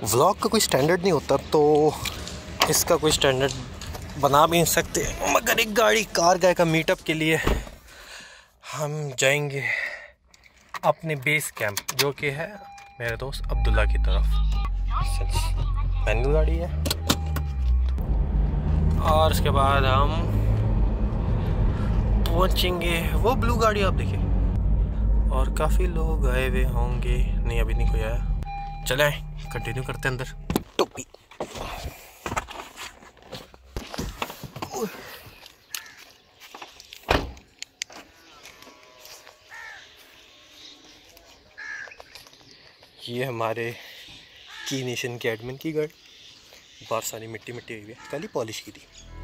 Vlog का कोई standard नहीं होता तो इसका कोई स्टैंडर्ड बना भी नहीं सकते, मगर एक कार गाय का मीटअप के लिए हम जाएंगे अपने बेस कैंप, जो कि है मेरे दोस्त अब्दुल्ला की तरफ। मैनुअल गाड़ी है और उसके बाद हम पहुंचेंगे वो ब्लू गाड़ी आप देखिए, और काफ़ी लोग आए हुए होंगे। नहीं अभी नहीं कोई आया, चले कंटिन्यू करते हैं अंदर। टोपी ये हमारे की नेशन के एडमिन की गाड़ी, बहुत सारी मिट्टी हुई है, कल ही पॉलिश की थी।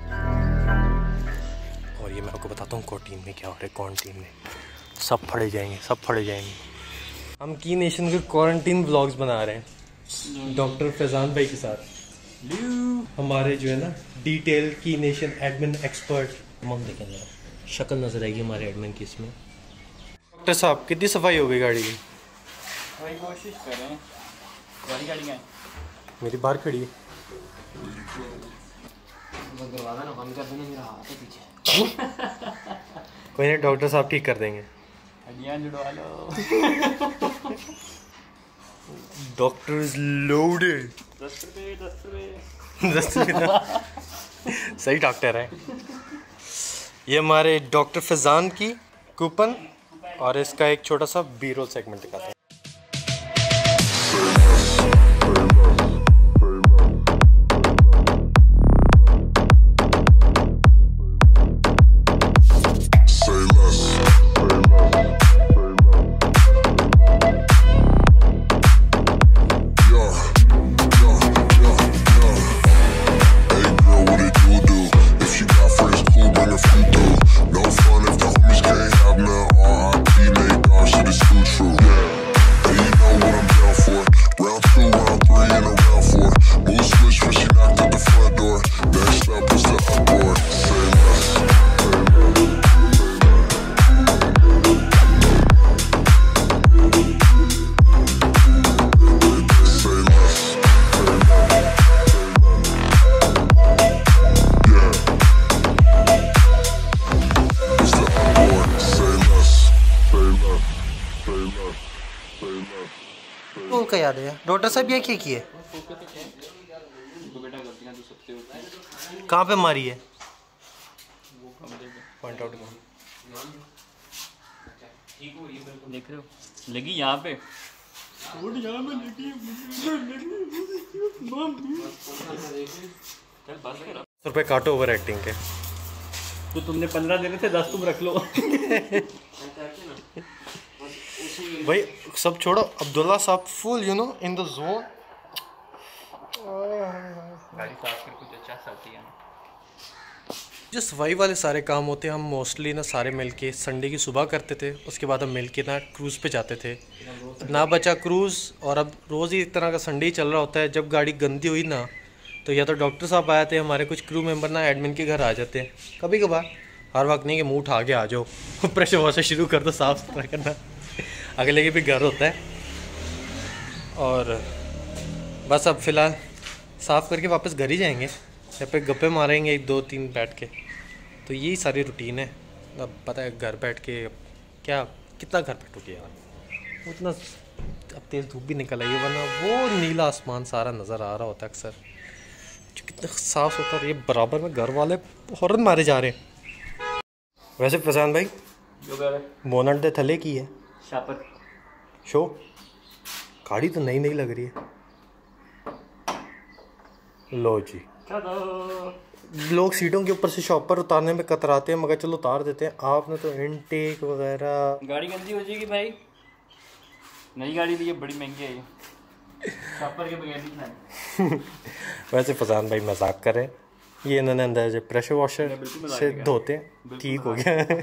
और ये मैं आपको बताता हूँ क्वारंटीन में क्या हो रहा है। क्वारंटीन में सब फड़े जाएंगे। हम की नेशन के क्वारंटीन व्लॉग्स बना रहे हैं डॉक्टर फैजान भाई के साथ। हमारे जो है ना डिटेल की नेशन एडमिन एक्सपर्ट। हम देखेंगे शक्ल नजर आएगी हमारे एडमिन की इसमें। डॉक्टर साहब कितनी सफाई हो गई गाड़ी की? वही कोशिश कर रहे हैं। गाड़ी है मेरी बाहर खड़ी है। दरवाजा ना बंद कर देना, मेरा हाथ है पीछे। कोई नहीं, डॉक्टर साहब ठीक कर देंगे। हड्डियां जुड़वा लो। Doctor is loaded. 10 रुपए। सही डॉक्टर है। ये हमारे डॉक्टर फैजान की कूपन और इसका एक छोटा सा बी-रोल सेगमेंट दिखाते हैं। का याद है डॉक्टर साहब ये क्या किए? कहाँ पे मारी है? पॉइंट आउट देख रहे हो, लगी यहाँ पे। रुपए काटो ओवर एक्टिंग के। तो तुमने 15 देने थे, 10 तुम रख लो। भाई सब छोड़ो, अब्दुल्ला साहब full you know in the zone. गाड़ी साफ कर कुछ अच्छा साथी है। जो सफाई वाले सारे काम होते हैं हम मोस्टली ना सारे मिलके संडे की सुबह करते थे, उसके बाद हम मिलके ना क्रूज़ पे जाते थे। ना बचा क्रूज़, और अब रोज़ ही एक तरह का संडे ही चल रहा होता है। जब गाड़ी गंदी हुई ना तो या तो डॉक्टर साहब आए थे, हमारे कुछ क्रू मेंबर ना एडमिन के घर आ जाते हैं कभी कभार, हर वक्त नहीं कि मुँह उठा के आ जाओ, प्रेशर वॉशर शुरू कर दो साफ़ सुथरा करना। अगले के भी घर होता है। और बस अब फ़िलहाल साफ़ करके वापस घर ही जाएंगे, या पे गप्पे मारेंगे 1-2-3 बैठ के। तो यही सारी रूटीन है। अब पता है घर बैठ के क्या कितना घर बैठोगे यार, उतना अब तेज़ धूप भी निकल आई है, वरना वो नीला आसमान सारा नज़र आ रहा होता है अक्सर, जो कितना साफ सुथरा। और ये बराबर में घर वाले हॉर्न मारे जा रहे हैं। वैसे प्रशांत भाई बोनट दे थले की है शापर शो, गाड़ी तो नई लग रही है। लो जी, लोग सीटों के ऊपर से शॉपर उतारने में कतराते हैं, मगर चलो उतार देते हैं। आपने तो इनटेक वगैरह। गाड़ी गंदी हो जाएगी भाई, नई गाड़ी भी ये बड़ी महंगी है, शॉपर के बगैर नहीं। वैसे फजान भाई मजाक कर रहे हैं, ये इन्होंने अंदर जो प्रेशर वॉशर से धोते हैं, ठीक हो गया।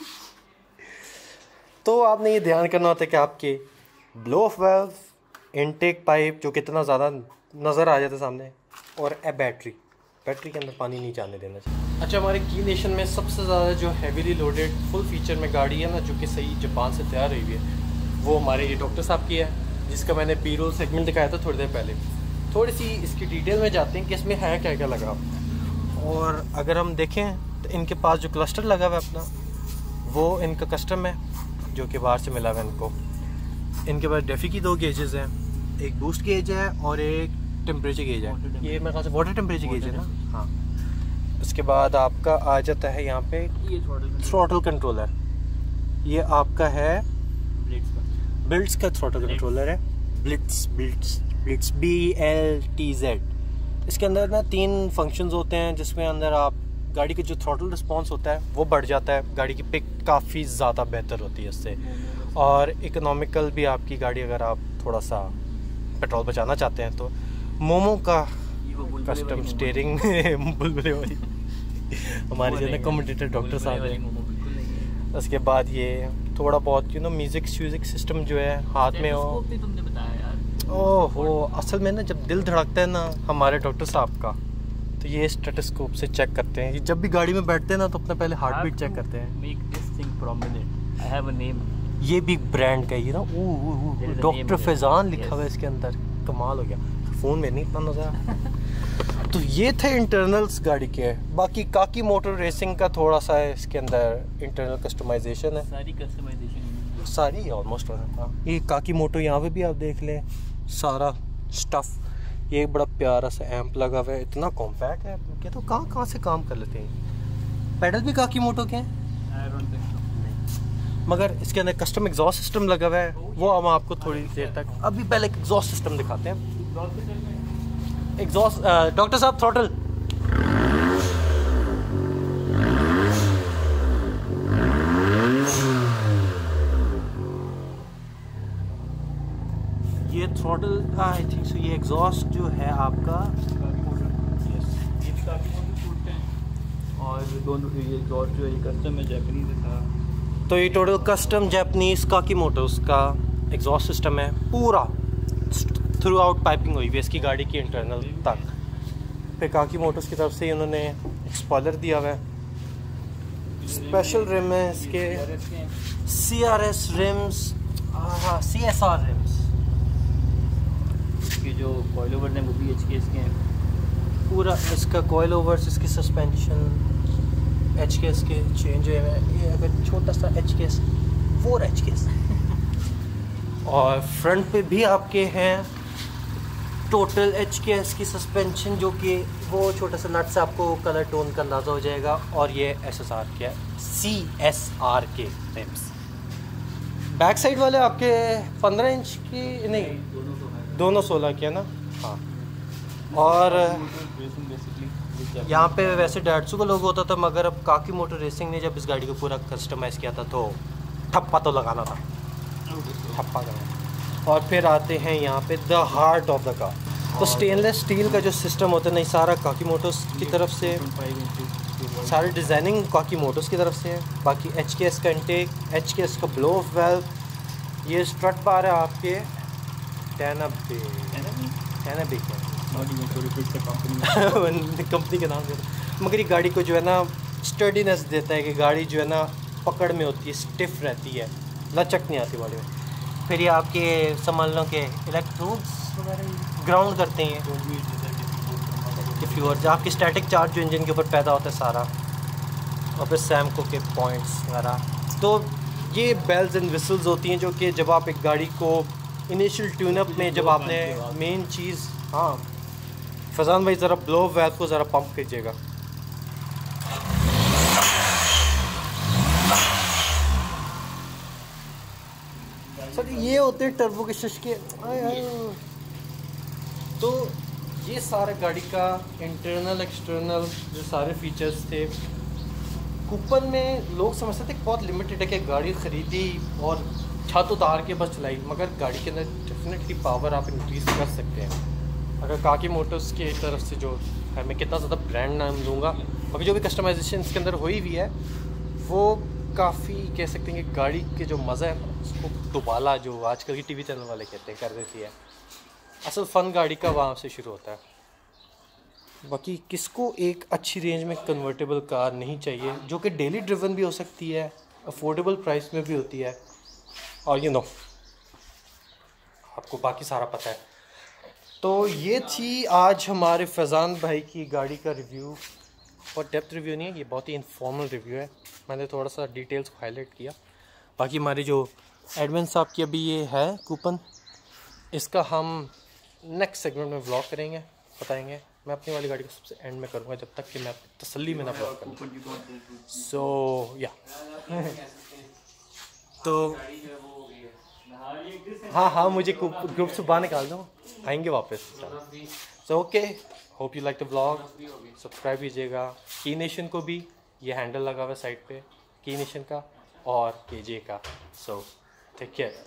तो आपने ये ध्यान करना होता है कि आपके blow off valve, intake pipe जो कितना ज़्यादा नज़र आ जाता है सामने, और बैटरी के अंदर पानी नहीं जाने देना चाहिए। अच्छा, हमारे की नेशन में सबसे ज़्यादा जो हैवीली लोडेड फुल फीचर में गाड़ी है ना, जो कि सही जापान से तैयार हुई है, वो हमारे ये डॉक्टर साहब की है, जिसका मैंने बी-रोल सेगमेंट दिखाया था थोड़ी देर पहले। थोड़ी सी इसकी डिटेल में जाते हैं कि इसमें है क्या क्या लगा। और अगर हम देखें तो इनके पास जो क्लस्टर लगा हुआ है अपना, वो इनका कस्टम है जो कि बाहर से मिला हुआ है इनको। इनके पास डेफी की 2 गेजेस हैं, एक बूस्ट गेज है और एक टेम्परेचर गेज है। ये मेरे ख्याल से वाटर टेम्परेचर गेज है ना। हाँ, उसके बाद आपका आ जाता है यहाँ पे थ्रॉटल कंट्रोलर। ये आपका है बिल्ट्स का थ्रॉटल कंट्रोलर है, बिल्ट्स BLTZ। इसके अंदर ना 3 फंक्शंस होते हैं जिसमें अंदर आप गाड़ी का जो थ्रॉटल रिस्पॉन्स होता है वो बढ़ जाता है, गाड़ी की पिक काफ़ी ज़्यादा बेहतर होती है इससे, और इकोनॉमिकल भी आपकी गाड़ी अगर आप थोड़ा सा पेट्रोल बचाना चाहते हैं तो। मोमो का कस्टम स्टीयरिंग बुलबुले वाली हमारे जो है कमेंटेटर डॉक्टर साहब हैं। उसके बाद ये थोड़ा बहुत म्यूज़िक सिस्टम जो है हाथ में हो। तुमने बताया यार। ओहो, असल में ना जब दिल धड़कता है ना हमारे डॉक्टर साहब का, तो ये स्टेथोस्कोप से चेक करते हैं। जब भी गाड़ी में बैठते हैं ना तो अपना पहले हार्ट बीट चेक करते हैं। Make this thing prominent. I have a name. ये भी ब्रांड का ही ना, डॉक्टर फैजान लिखा हुआ है इसके अंदर। कमाल हो गया, फ़ोन में नहीं इतना नज़र। तो ये थे इंटरनल्स गाड़ी के। बाकी काकी मोटर रेसिंग का थोड़ा सा है इसके अंदर इंटरनल कस्टमाइजेशन है, सारी कस्टमाइजेशन सारी ऑलमोस्ट। हाँ, ये काकी मोटो यहाँ पे भी आप देख लें सारा स्टफ़। ये एक बड़ा प्यारा सा एम्प लगा हुआ है, इतना कॉम्पैक्ट है कि तो कहाँ से काम कर लेते हैं। पेडल भी काकी मोटो के हैं मगर इसके अंदर कस्टम एग्जॉस्ट सिस्टम लगा हुआ है, वो हम आपको थोड़ी देर तक, अभी पहले एग्जॉस्ट सिस्टम दिखाते हैं। एग्जॉस्ट डॉक्टर साहब थ्रॉटल। ये थ्रॉटल आई थिंक सो, ये एग्जॉस्ट जो है आपका और दोनों ये एग्जॉस्ट जो है कस्टम है, जापानीज था। तो ये टोटल कस्टम जापानीज काकी मोटर्स का एग्जॉस्ट सिस्टम है, पूरा थ्रू आउट पाइपिंग हुई हुई है इसकी गाड़ी की इंटरनल तक। फिर काकी मोटर्स की तरफ से उन्होंने स्पॉइलर दिया हुआ है, स्पेशल रिम है इसके, CRS रिम्स, CSR रिम्स। इसके जो कॉइल ओवर हैं वो भी HKS के हैं। पूरा इसका कॉइल ओवर्स, इसकी सस्पेंशन HKS के चेंज हुए हैं। ये अगर छोटा सा HKS 4 HKS और फ्रंट पे भी आपके हैं टोटल HKS की सस्पेंशन, जो कि वो छोटा सा नट से आपको कलर टोन का अंदाज़ा हो जाएगा। और ये SSR के CSR के रिम्स। बैक साइड वाले आपके 15 इंच की नहीं, दोनों 16 के है ना। हाँ, और यहाँ पे वैसे 150 का लोग होता था, मगर अब काकी मोटर रेसिंग ने जब इस गाड़ी को पूरा कस्टमाइज़ किया था तो ठप्पा तो लगाना था, ठप्पा लगाना। और फिर आते हैं यहाँ पे the heart of the car. तो स्टेनलेस स्टील का जो सिस्टम होता है ना, सारा काकी मोटर्स की तरफ से, सारी डिज़ाइनिंग काकी मोटर्स की तरफ से है। बाकी HKS का इंटेक, HKS का ब्लो ऑफ वेल्व, ये स्ट्रट बार है आपके टैनाबे कंपनी का नाम देता, मगर ये गाड़ी को जो है ना स्टडीनेस देता है कि गाड़ी जो है ना पकड़ में होती है, स्टिफ रहती है, लचक नहीं आती बॉडी में। फिर ये आपके समझ लो के इलेक्ट्रोड्स वगैरह ग्राउंड करते हैं डिफ्यूज़र, आपकी स्टैटिक चार्ज जो इंजन के ऊपर पैदा होता है सारा, और फिर सैमको के पॉइंट्स वगैरह। तो ये बेल्स एंड विसल्स होती हैं जो कि जब आप एक गाड़ी को इनिशियल ट्यूनअप में, जब आपने मेन चीज़, हाँ फजान भाई ज़रा ब्लो वेल्व को ज़रा पंप कीजिएगा। सर ये होते हैं टर्बो के शशके। तो ये सारा गाड़ी का इंटरनल एक्सटर्नल जो सारे फीचर्स थे, कूपन में लोग समझते थे बहुत लिमिटेड है कि गाड़ी ख़रीदी और छत उतार के बस चलाई, मगर गाड़ी के अंदर डेफिनेटली पावर आप इंक्रीज़ कर सकते हैं। अगर काकी मोटर्स की तरफ से जो है, मैं कितना ज़्यादा ब्रांड नाम दूंगा, अभी जो भी कस्टमाइजेशन इसके अंदर हुई हुई है वो काफ़ी कह सकते हैं कि गाड़ी के जो मज़ा है उसको दुबाला, जो आजकल की टीवी चैनल वाले कहते हैं, कर देती है। असल फ़न गाड़ी का वहाँ से शुरू होता है। बाकी किसको एक अच्छी रेंज में कन्वर्टेबल कार नहीं चाहिए जो कि डेली ड्रिवन भी हो सकती है, अफोर्डेबल प्राइस में भी होती है, और आपको बाकी सारा पता है। तो ये थी आज हमारे फैज़ान भाई की गाड़ी का रिव्यू। और डेप्थ रिव्यू नहीं है, ये बहुत ही इनफॉर्मल रिव्यू है। मैंने थोड़ा सा डिटेल्स को हाईलाइट किया। बाकी हमारी जो एडमिन साहब की अभी ये है कूपन, इसका हम नेक्स्ट सेगमेंट में व्लॉग करेंगे, बताएंगे। मैं अपनी वाली गाड़ी को सबसे एंड में करूँगा, जब तक कि मैं तसल्ली में ना व्लॉग करूँ। सो या तो हाँ, मुझे ग्रुप से बाहर निकाल दो, आएंगे वापस। So okay, hope you like the vlog. Subscribe कीजिएगा। की नेशन को भी ये हैंडल लगा हुआ है साइड पे, की नेशन का और केजे का। So take care.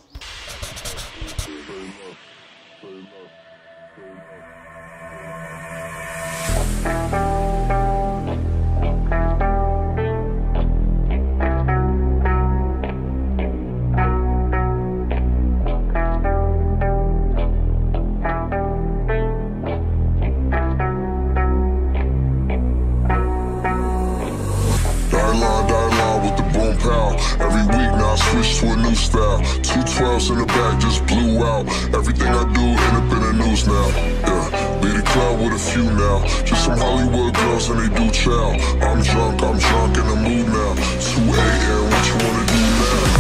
Every week now I switch to a new style. 212s in the back just blew out. Everything I do end up in the news now. Yeah, lead a club with a few now. Just some Hollywood girls and they do chow. I'm drunk in the mood now. 2 a.m. What you wanna do now?